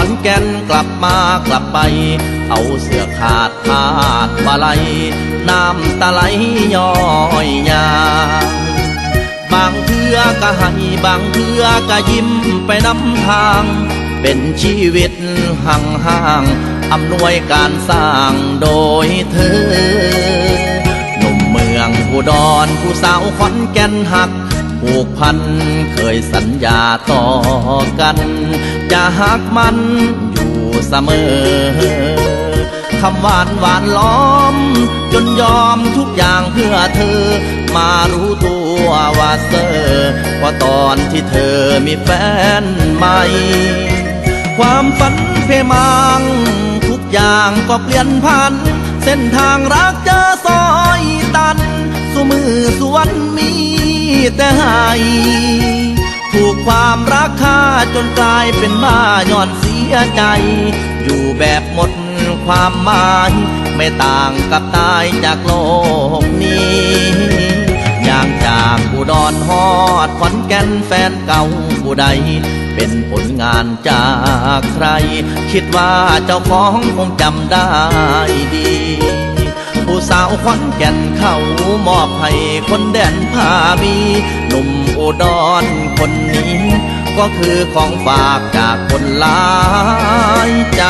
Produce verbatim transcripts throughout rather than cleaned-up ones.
อนแก่นกลับมากลับไปเอาเสื้อขาดขาดบาลัยน้ำตาไหลย้อยยาบางเทื่อก็ให้บางเทื่อก็ยิ้มไปนำทางเป็นชีวิตห่างห่างอำนวยการสร้างโดยเธอหนุ่มเมืองอุดรผู้สาวขอนแก่นหักผูกพันเคยสัญญาต่อกันจะหักมันอยู่เสมอคำหวานหวานล้อมจนยอมทุกอย่างเพื่อเธอมารู้ตัวว่าเซอร์เพราะตอนที่เธอมีแฟนใหม่ความฝันเพมังทุกอย่างก็เปลี่ยนพันเส้นทางรักเจอซอยตันสู่มือสวนมีแต่ให้ถูกความรักฆ่าจนกลายเป็นบ้าย้อนเสียใจอยู่แบบหมดความหมายไม่ต่างกับตายจากโลกนี้อย่างจากอุดรฮอดขอนแก่นแฟนเก่าผู้ใดเป็นผลงานจากใครคิดว่าเจ้าของคงจำได้ดีผู้สาวขอนแก่นเขามอบให้คนแดนพามีหนุ่มอุดรคนนี้ก็คือของฝากจากคนหลายใจ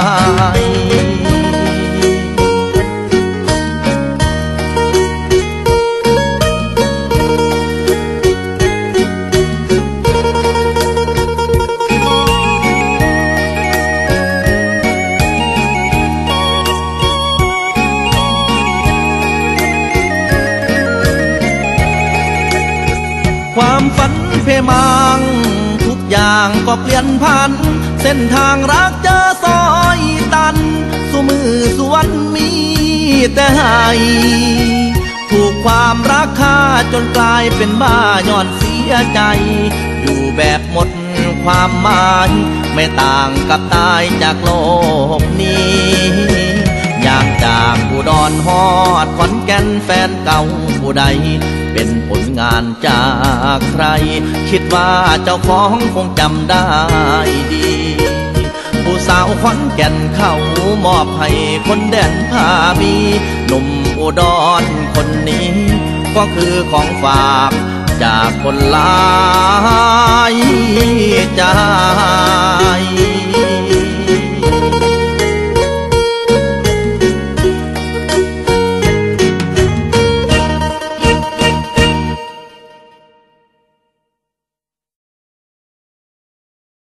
ความฝันเพมังทุกอย่างก็เปลี่ยนพันเส้นทางรักเจอซอยตันสู่มือสวนมีแต่ให้ถูกความรักฆ่าจนกลายเป็นบ้าย้อนเสียใจอยู่แบบหมดความหมายไม่ต่างกับตายจากโลกนี้อย่างจากอุดรฮอดขอนแก่นแฟนเก่าผู้ใดเป็นผลงานจากใครคิดว่าเจ้าของคงจำได้ดีผู้สาวขอนแก่นเขามอบให้คนแดนพามีหนุ่มอุดรคนนี้ก็คือของฝากจากคนหลายใจ